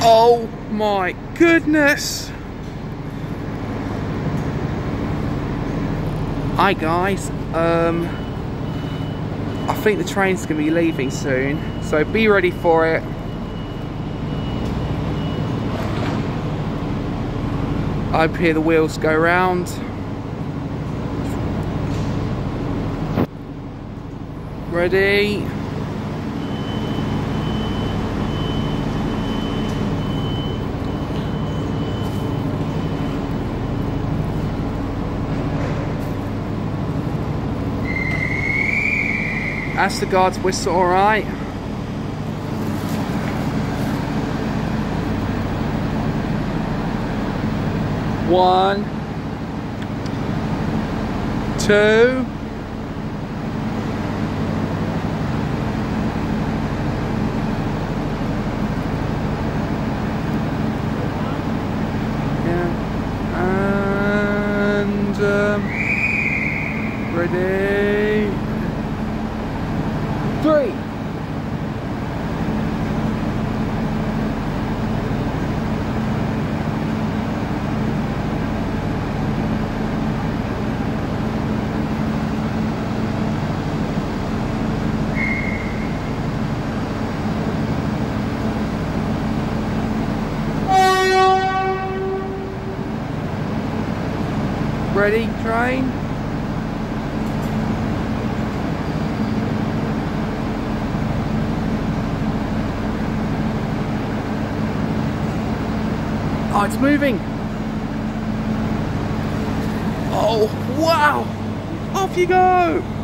Oh my goodness! Hi guys, I think the train's going to be leaving soon, so be ready for it. I hope hear the wheels go round. Ready? That's the guard's whistle, alright. One, two, yeah, and ready. 3. Ready, train? Oh, it's moving! Oh, wow! Off you go!